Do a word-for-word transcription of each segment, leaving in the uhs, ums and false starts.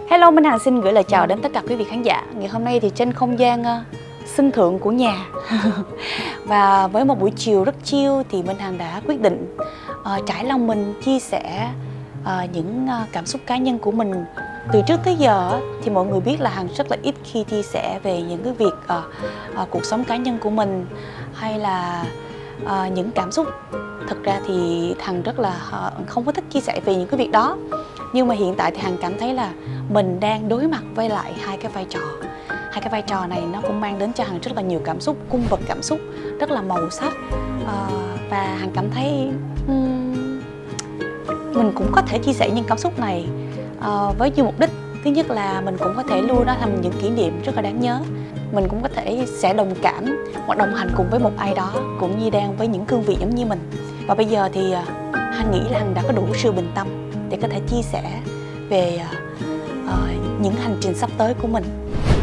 Hello, Minh Hằng xin gửi lời chào đến tất cả quý vị khán giả. Ngày hôm nay thì trên không gian uh, sân thượng của nhà và với một buổi chiều rất chill thì Minh Hằng đã quyết định uh, trải lòng mình chia sẻ uh, những uh, cảm xúc cá nhân của mình. Từ trước tới giờ thì mọi người biết là Hằng rất là ít khi chia sẻ về những cái việc uh, uh, cuộc sống cá nhân của mình hay là uh, những cảm xúc. Thật ra thì Hằng rất là uh, không có thích chia sẻ về những cái việc đó. Nhưng mà hiện tại thì Hằng cảm thấy là mình đang đối mặt với lại hai cái vai trò. Hai cái vai trò này nó cũng mang đến cho Hằng rất là nhiều cảm xúc, cung bậc cảm xúc, rất là màu sắc. à, Và Hằng cảm thấy um, mình cũng có thể chia sẻ những cảm xúc này uh, với nhiều mục đích. Thứ nhất là mình cũng có thể lưu nó thành những kỷ niệm rất là đáng nhớ. Mình cũng có thể sẽ đồng cảm hoặc đồng hành cùng với một ai đó cũng như đang với những cương vị giống như mình. Và bây giờ thì uh, Hằng nghĩ là Hằng đã có đủ sự bình tâm để có thể chia sẻ về uh, uh, những hành trình sắp tới của mình.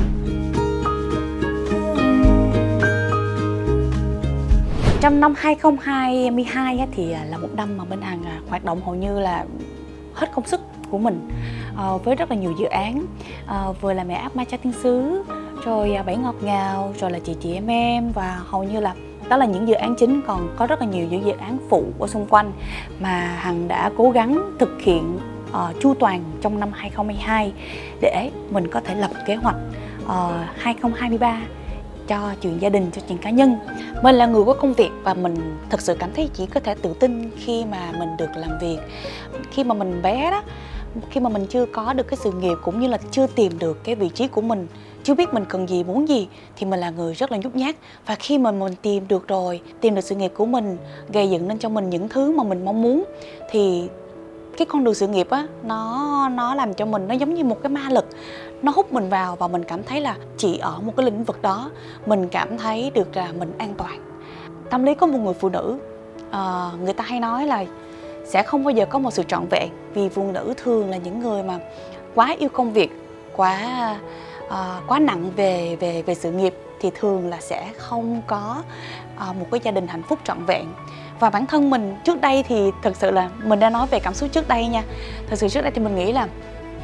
Trong năm hai không hai hai thì là một năm mà Minh Hằng hoạt động hầu như là hết công sức của mình, uh, với rất là nhiều dự án, uh, vừa là Mẹ Áp Ma Cha Thiên Sứ, rồi Bảy Ngọt Ngào, rồi là Chị Chị Em Em, và hầu như là đó là những dự án chính, còn có rất là nhiều những dự án phụ ở xung quanh mà Hằng đã cố gắng thực hiện uh, chu toàn trong năm hai không hai hai để mình có thể lập kế hoạch uh, hai không hai ba cho chuyện gia đình, cho chuyện cá nhân. Mình là người có công việc và mình thật sự cảm thấy chỉ có thể tự tin khi mà mình được làm việc. Khi mà mình bé đó, khi mà mình chưa có được cái sự nghiệp cũng như là chưa tìm được cái vị trí của mình, chưa biết mình cần gì, muốn gì, thì mình là người rất là nhút nhát. Và khi mà mình tìm được rồi, tìm được sự nghiệp của mình, gây dựng nên cho mình những thứ mà mình mong muốn, thì cái con đường sự nghiệp á, nó nó làm cho mình nó giống như một cái ma lực. Nó hút mình vào và mình cảm thấy là chỉ ở một cái lĩnh vực đó mình cảm thấy được là mình an toàn. Tâm lý của một người phụ nữ, uh, người ta hay nói là sẽ không bao giờ có một sự trọn vẹn, vì phụ nữ thường là những người mà quá yêu công việc, quá uh, quá nặng về về về sự nghiệp thì thường là sẽ không có uh, một cái gia đình hạnh phúc trọn vẹn. Và bản thân mình trước đây thì thực sự là mình đã nói về cảm xúc trước đây nha. Thật sự trước đây thì mình nghĩ là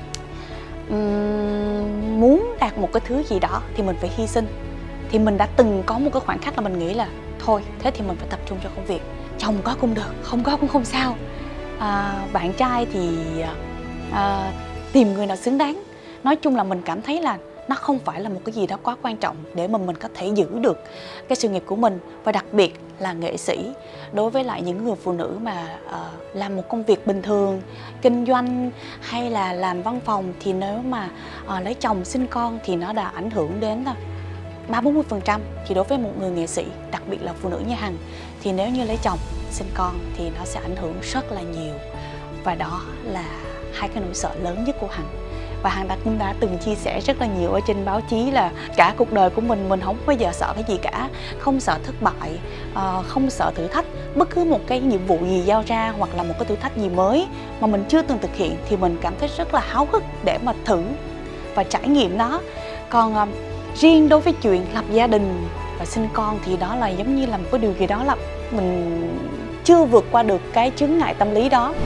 um, muốn đạt một cái thứ gì đó thì mình phải hy sinh. Thì mình đã từng có một cái khoảnh khắc là mình nghĩ là thôi, thế thì mình phải tập trung cho công việc. Chồng có cũng được, không có cũng không sao. à, Bạn trai thì à, tìm người nào xứng đáng. Nói chung là mình cảm thấy là nó không phải là một cái gì đó quá quan trọng để mà mình có thể giữ được cái sự nghiệp của mình. Và đặc biệt là nghệ sĩ, đối với lại những người phụ nữ mà uh, làm một công việc bình thường, kinh doanh hay là làm văn phòng, thì nếu mà uh, lấy chồng sinh con thì nó đã ảnh hưởng đến ba bốn mươi phần trăm. Thì đối với một người nghệ sĩ, đặc biệt là phụ nữ như Hằng, thì nếu như lấy chồng sinh con thì nó sẽ ảnh hưởng rất là nhiều. Và đó là hai cái nỗi sợ lớn nhất của Hằng. Và Hằng đã, cũng đã từng chia sẻ rất là nhiều ở trên báo chí là cả cuộc đời của mình, mình không bao giờ sợ cái gì cả. Không sợ thất bại, uh, không sợ thử thách. Bất cứ một cái nhiệm vụ gì giao ra hoặc là một cái thử thách gì mới mà mình chưa từng thực hiện thì mình cảm thấy rất là háo hức để mà thử và trải nghiệm nó. Còn uh, riêng đối với chuyện lập gia đình và sinh con thì đó là giống như là một cái điều gì đó là mình chưa vượt qua được cái chướng ngại tâm lý đó.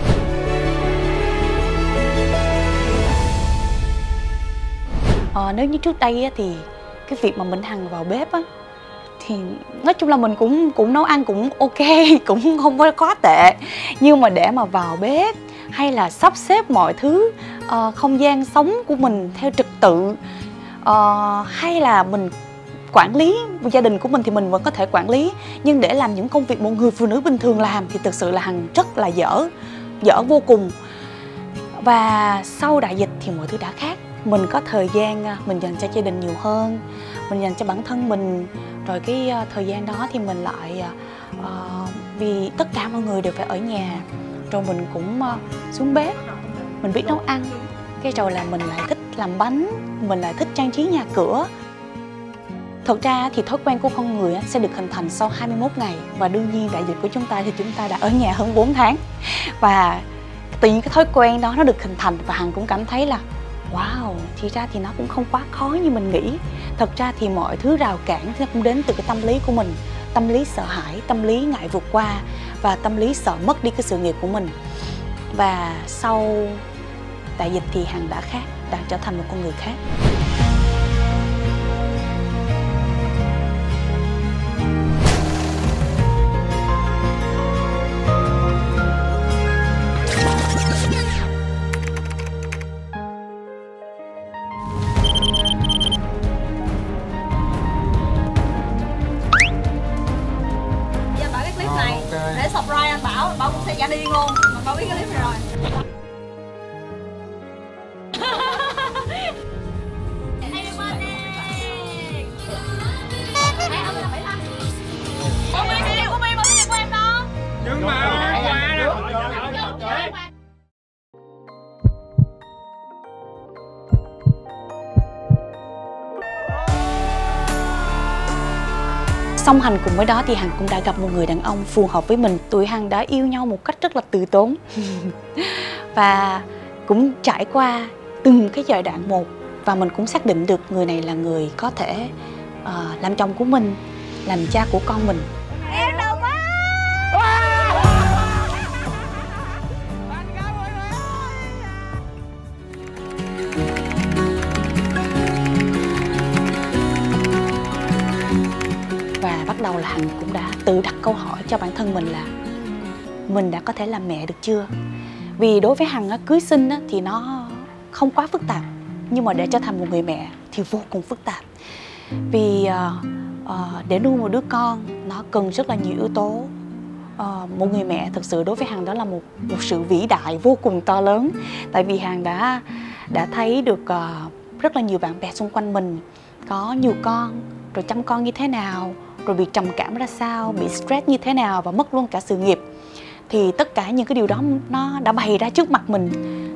Ờ, nếu như trước đây á, thì cái việc mà mình Hằng vào bếp á, thì nói chung là mình cũng cũng nấu ăn cũng ok, cũng không có quá tệ. Nhưng mà để mà vào bếp hay là sắp xếp mọi thứ, uh, không gian sống của mình theo trật tự, uh, hay là mình quản lý gia đình của mình thì mình vẫn có thể quản lý. Nhưng để làm những công việc một người phụ nữ bình thường làm thì thực sự là Hằng rất là dở, dở vô cùng. Và sau đại dịch thì mọi thứ đã khác. Mình có thời gian mình dành cho gia đình nhiều hơn, mình dành cho bản thân mình. Rồi cái uh, thời gian đó thì mình lại uh, vì tất cả mọi người đều phải ở nhà, rồi mình cũng uh, xuống bếp, mình biết nấu ăn. Cái rồi là mình lại thích làm bánh, mình lại thích trang trí nhà cửa. Thật ra thì thói quen của con người sẽ được hình thành sau hai mươi mốt ngày. Và đương nhiên đại dịch của chúng ta thì chúng ta đã ở nhà hơn bốn tháng. Và tự nhiên cái thói quen đó nó được hình thành. Và Hằng cũng cảm thấy là wow, thì ra thì nó cũng không quá khó như mình nghĩ. Thật ra thì mọi thứ rào cản nó cũng đến từ cái tâm lý của mình. Tâm lý sợ hãi, tâm lý ngại vượt qua và tâm lý sợ mất đi cái sự nghiệp của mình. Và sau đại dịch thì Hằng đã khác. đang trở thành một con người khác. Để surprise anh Bảo, Bảo cũng sẽ giả điên luôn. Mà Bảo biết cái clip này rồi. Happy birthday. Con Bi đi, con Bi bao nhiêu của em đó. Nhưng mà quà đó. Song hành cùng với đó thì Hằng cũng đã gặp một người đàn ông phù hợp với mình. Tụi Hằng đã yêu nhau một cách rất là từ tốn và cũng trải qua từng cái giai đoạn một. Và mình cũng xác định được người này là người có thể uh, làm chồng của mình, làm cha của con mình. Em đâu quá. Và bắt đầu là Hằng cũng đã tự đặt câu hỏi cho bản thân mình là mình đã có thể làm mẹ được chưa? Vì đối với Hằng cưới xin thì nó không quá phức tạp, nhưng mà để trở thành một người mẹ thì vô cùng phức tạp. Vì uh, uh, để nuôi một đứa con nó cần rất là nhiều yếu tố. Uh, một người mẹ thực sự đối với Hằng đó là một một sự vĩ đại vô cùng to lớn. Tại vì Hằng đã đã thấy được uh, rất là nhiều bạn bè xung quanh mình có nhiều con, rồi chăm con như thế nào, rồi bị trầm cảm ra sao, bị stress như thế nào và mất luôn cả sự nghiệp. Thì tất cả những cái điều đó nó đã bày ra trước mặt mình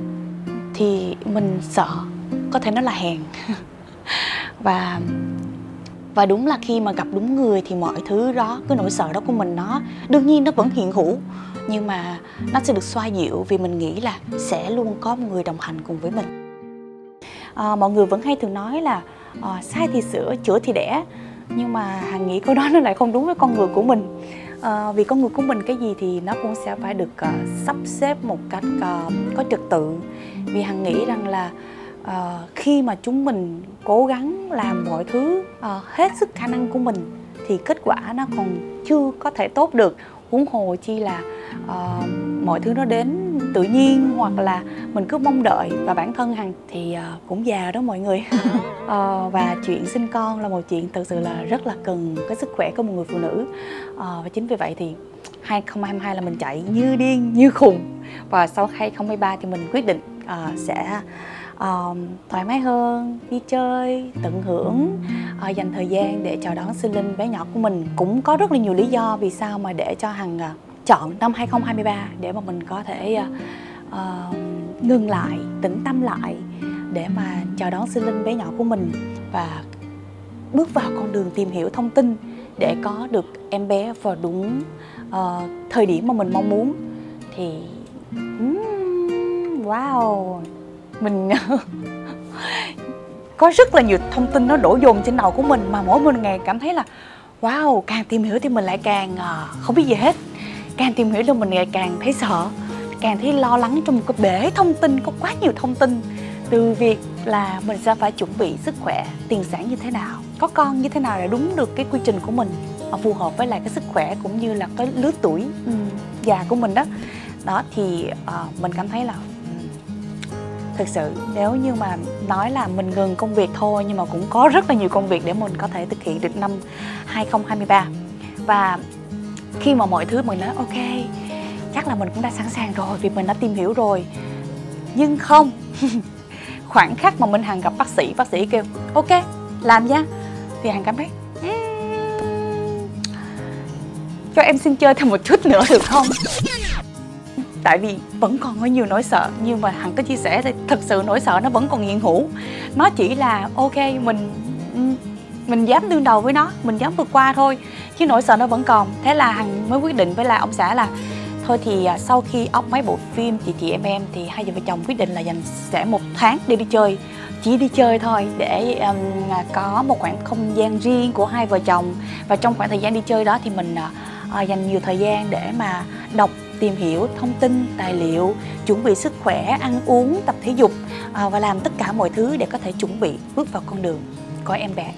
thì mình sợ, có thể nó là hèn. và và đúng là khi mà gặp đúng người thì mọi thứ đó, cái nỗi sợ đó của mình nó đương nhiên nó vẫn hiện hữu, nhưng mà nó sẽ được xoa dịu vì mình nghĩ là sẽ luôn có một người đồng hành cùng với mình. À, mọi người vẫn hay thường nói là à, sai thì sửa, chữa thì đẻ, nhưng mà Hằng nghĩ câu đó nó lại không đúng với con người của mình. À, vì con người của mình cái gì thì nó cũng sẽ phải được uh, sắp xếp một cách uh, có trật tự. Vì Hằng nghĩ rằng là uh, khi mà chúng mình cố gắng làm mọi thứ uh, hết sức khả năng của mình thì kết quả nó còn chưa có thể tốt được, huống hồ chi là uh, mọi thứ nó đến tự nhiên hoặc là mình cứ mong đợi. Và bản thân Hằng thì uh, cũng già đó mọi người. uh, và chuyện sinh con là một chuyện thực sự là rất là cần cái sức khỏe của một người phụ nữ. uh, và chính vì vậy thì hai không hai hai là mình chạy như điên như khùng, và sau hai không hai ba thì mình quyết định uh, sẽ uh, thoải mái hơn, đi chơi, tận hưởng, uh, dành thời gian để chào đón sinh linh bé nhỏ của mình. Cũng có rất là nhiều lý do vì sao mà để cho Hằng uh, chọn năm hai không hai ba để mà mình có thể uh, uh, ngừng lại, tĩnh tâm lại để mà chào đón sinh linh bé nhỏ của mình và bước vào con đường tìm hiểu thông tin để có được em bé vào đúng uh, thời điểm mà mình mong muốn. Thì um, wow, mình có rất là nhiều thông tin nó đổ dồn trên đầu của mình, mà mỗi một ngày cảm thấy là wow, càng tìm hiểu thì mình lại càng uh, không biết gì hết. Càng tìm hiểu thì mình lại càng thấy sợ, càng thấy lo lắng trong một cái bể thông tin, có quá nhiều thông tin. Từ việc là mình sẽ phải chuẩn bị sức khỏe, tiền sản như thế nào, có con như thế nào để đúng được cái quy trình của mình, phù hợp với lại cái sức khỏe cũng như là cái lứa tuổi um, già của mình đó. Đó thì uh, mình cảm thấy là um, thực sự nếu như mà nói là mình ngừng công việc thôi, nhưng mà cũng có rất là nhiều công việc để mình có thể thực hiện được năm hai không hai ba. Và khi mà mọi thứ mình nói ok, chắc là mình cũng đã sẵn sàng rồi vì mình đã tìm hiểu rồi. Nhưng không. Khoảnh khắc mà mình Hằng gặp bác sĩ, bác sĩ kêu ok, làm nha, thì Hằng cảm thấy um, cho em xin chơi thêm một chút nữa được không? Tại vì vẫn còn có nhiều nỗi sợ, nhưng mà Hằng có chia sẻ thì thật sự nỗi sợ nó vẫn còn hiện hữu. Nó chỉ là ok, mình mình dám đương đầu với nó, mình dám vượt qua thôi, chứ nỗi sợ nó vẫn còn. Thế là Hằng mới quyết định với lại ông xã là thôi thì sau khi ốc mấy bộ phim Chị Chị Em Em thì hai vợ chồng quyết định là dành sẽ một tháng để đi chơi. Chỉ đi chơi thôi để um, có một khoảng không gian riêng của hai vợ chồng. Và trong khoảng thời gian đi chơi đó thì mình à, dành nhiều thời gian để mà đọc, tìm hiểu thông tin, tài liệu, chuẩn bị sức khỏe, ăn uống, tập thể dục à, và làm tất cả mọi thứ để có thể chuẩn bị bước vào con đường của em bé.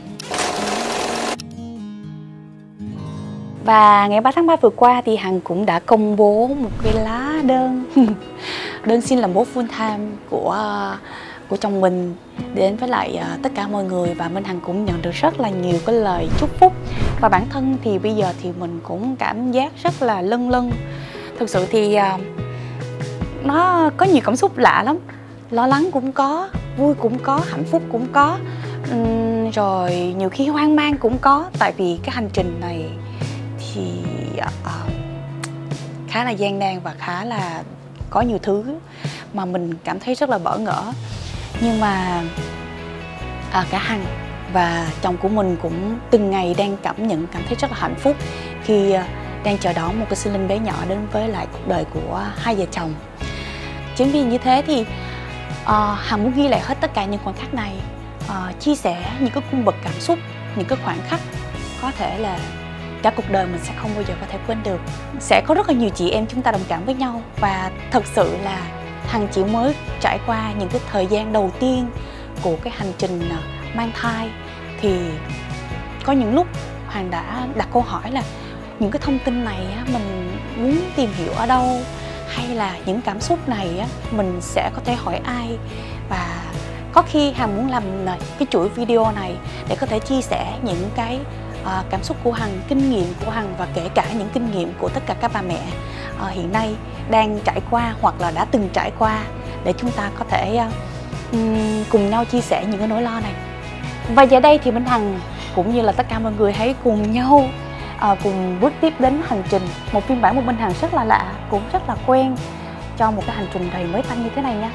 Và ngày ba tháng ba vừa qua thì Hằng cũng đã công bố một cái lá đơn đơn xin làm bố full time của của chồng mình đến với lại uh, tất cả mọi người, và Minh Hằng cũng nhận được rất là nhiều cái lời chúc phúc. Và bản thân thì bây giờ thì mình cũng cảm giác rất là lâng lâng. Thực sự thì uh, nó có nhiều cảm xúc lạ lắm, lo lắng cũng có, vui cũng có, hạnh phúc cũng có, uhm, rồi nhiều khi hoang mang cũng có. Tại vì cái hành trình này thì uh, khá là gian nan và khá là có nhiều thứ mà mình cảm thấy rất là bỡ ngỡ. Nhưng mà à, cả Hằng và chồng của mình cũng từng ngày đang cảm nhận, cảm thấy rất là hạnh phúc khi à, đang chờ đón một cái sinh linh bé nhỏ đến với lại cuộc đời của hai vợ chồng. Chính vì như thế thì à, Hằng muốn ghi lại hết tất cả những khoảnh khắc này, à, chia sẻ những cái cung bậc cảm xúc, những cái khoảnh khắc có thể là cả cuộc đời mình sẽ không bao giờ có thể quên được. Sẽ có rất là nhiều chị em chúng ta đồng cảm với nhau, và thật sự là Hằng chỉ mới trải qua những cái thời gian đầu tiên của cái hành trình mang thai, thì có những lúc Hằng đã đặt câu hỏi là những cái thông tin này á, mình muốn tìm hiểu ở đâu, hay là những cảm xúc này á, mình sẽ có thể hỏi ai. Và có khi Hằng muốn làm cái chuỗi video này để có thể chia sẻ những cái À, cảm xúc của Hằng, kinh nghiệm của Hằng, và kể cả những kinh nghiệm của tất cả các bà mẹ à, hiện nay đang trải qua hoặc là đã từng trải qua, để chúng ta có thể um, cùng nhau chia sẻ những cái nỗi lo này. Và giờ đây thì Minh Hằng cũng như là tất cả mọi người hãy cùng nhau à, cùng bước tiếp đến hành trình, một phiên bản một Minh Hằng rất là lạ, cũng rất là quen cho một cái hành trình đầy mới tanh như thế này nha.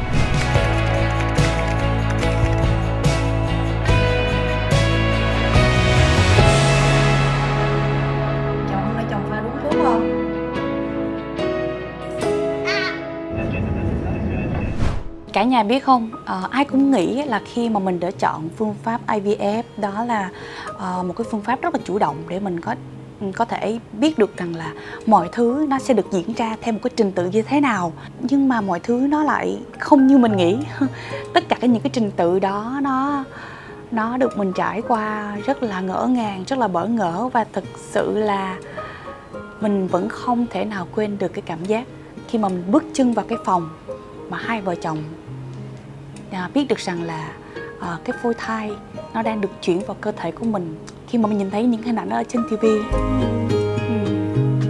Cả nhà biết không, à, ai cũng nghĩ là khi mà mình đã chọn phương pháp I V F, đó là à, một cái phương pháp rất là chủ động để mình có có thể biết được rằng là mọi thứ nó sẽ được diễn ra theo một cái trình tự như thế nào. Nhưng mà mọi thứ nó lại không như mình nghĩ. Tất cả những cái trình tự đó nó nó được mình trải qua rất là ngỡ ngàng, rất là bỡ ngỡ, và thực sự là mình vẫn không thể nào quên được cái cảm giác khi mà mình bước chân vào cái phòng mà hai vợ chồng à, biết được rằng là à, cái phôi thai nó đang được chuyển vào cơ thể của mình, khi mà mình nhìn thấy những hình ảnh ở trên ti vi. uhm.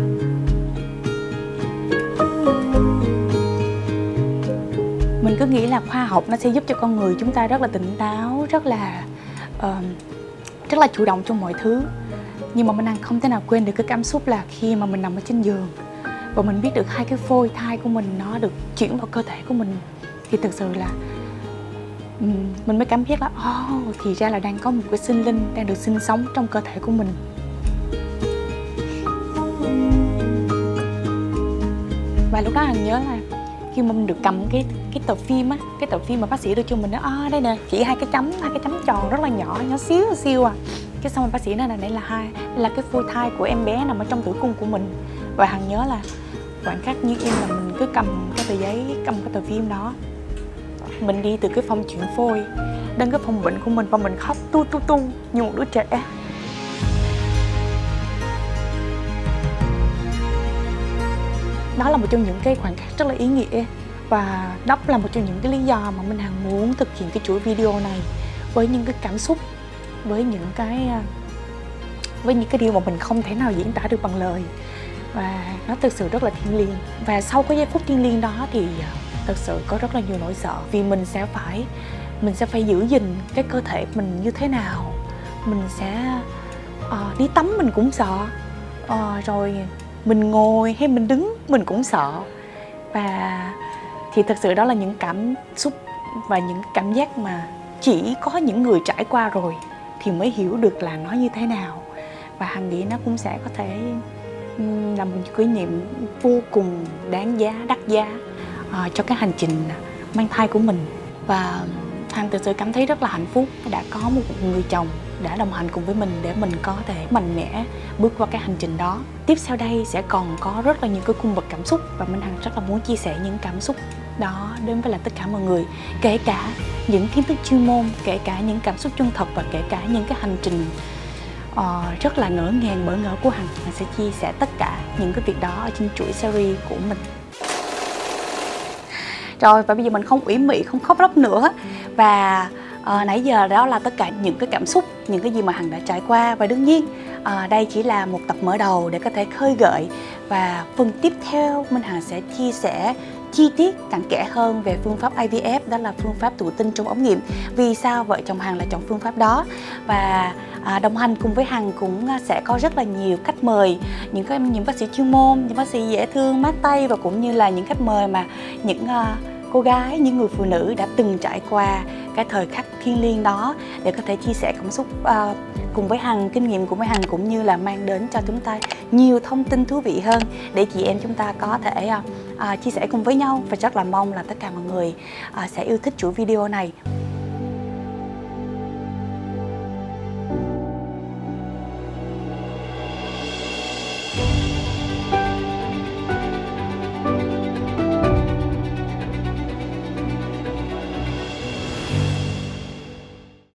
Mình cứ nghĩ là khoa học nó sẽ giúp cho con người chúng ta rất là tỉnh táo, rất là uh, rất là chủ động trong mọi thứ. Nhưng mà mình đang không thể nào quên được cái cảm xúc là khi mà mình nằm ở trên giường và mình biết được hai cái phôi thai của mình nó được chuyển vào cơ thể của mình, thì thực sự là mình mới cảm giác là oh, thì ra là đang có một cái sinh linh đang được sinh sống trong cơ thể của mình. Và lúc đó Hằng nhớ là khi mà mình được cầm cái cái tờ phim á, cái tờ phim mà bác sĩ đưa cho mình đó, à, đây nè, chỉ hai cái chấm, hai cái chấm tròn rất là nhỏ, nhỏ xíu xíu à. Cái xong rồi bác sĩ nói là đây là hai, đây là cái phôi thai của em bé nằm ở trong tử cung của mình. Và Hằng nhớ là khoảnh khắc như em là mình cứ cầm cái tờ giấy, cầm cái tờ phim đó, mình đi từ cái phòng chuyển phôi đến cái phòng bệnh của mình và mình khóc tu tu tu như một đứa trẻ. Đó là một trong những cái khoảnh khắc rất là ý nghĩa, và đó là một trong những cái lý do mà Minh Hằng muốn thực hiện cái chuỗi video này với những cái cảm xúc, với những cái với những cái điều mà mình không thể nào diễn tả được bằng lời, và nó thực sự rất là thiêng liêng. Và sau cái giây phút thiêng liêng đó thì thật sự có rất là nhiều nỗi sợ, vì mình sẽ phải mình sẽ phải giữ gìn cái cơ thể mình như thế nào, mình sẽ uh, đi tắm mình cũng sợ, uh, rồi mình ngồi hay mình đứng mình cũng sợ. Và thì thật sự đó là những cảm xúc và những cảm giác mà chỉ có những người trải qua rồi thì mới hiểu được là nó như thế nào. Và Hằng nghĩ nó cũng sẽ có thể um, là một kỷ niệm vô cùng đáng giá, đắt giá uh, cho cái hành trình mang thai của mình. Và Hằng thực sự cảm thấy rất là hạnh phúc đã có một người chồng đã đồng hành cùng với mình để mình có thể mạnh mẽ bước qua cái hành trình đó. Tiếp sau đây sẽ còn có rất là nhiều cái cung bậc cảm xúc và Minh Hằng rất là muốn chia sẻ những cảm xúc đó đến với là tất cả mọi người, kể cả những kiến thức chuyên môn, kể cả những cảm xúc chân thật và kể cả những cái hành trình uh, rất là ngỡ ngàng bỡ ngỡ của Hằng. Hằng sẽ chia sẻ tất cả những cái việc đó ở trên chuỗi series của mình. Rồi, và bây giờ mình không ủy mị, không khóc lóc nữa. Và à, nãy giờ đó là tất cả những cái cảm xúc, những cái gì mà Hằng đã trải qua. Và đương nhiên à, đây chỉ là một tập mở đầu để có thể khơi gợi. Và phần tiếp theo Minh Hằng sẽ chia sẻ chi tiết cặn kẽ hơn về phương pháp I V F, đó là phương pháp thụ tinh trong ống nghiệm. Vì sao vợ chồng Hằng lại chọn phương pháp đó. Và à, đồng hành cùng với Hằng cũng sẽ có rất là nhiều khách mời, những cái những bác sĩ chuyên môn, những bác sĩ dễ thương, mát tay, và cũng như là những khách mời mà những uh, cô gái, những người phụ nữ đã từng trải qua cái thời khắc thiêng liêng đó để có thể chia sẻ cảm xúc uh, cùng với Hằng, kinh nghiệm cùng với Hằng, cũng như là mang đến cho chúng ta nhiều thông tin thú vị hơn để chị em chúng ta có thể uh, uh, chia sẻ cùng với nhau. Và rất là mong là tất cả mọi người uh, sẽ yêu thích chuỗi video này.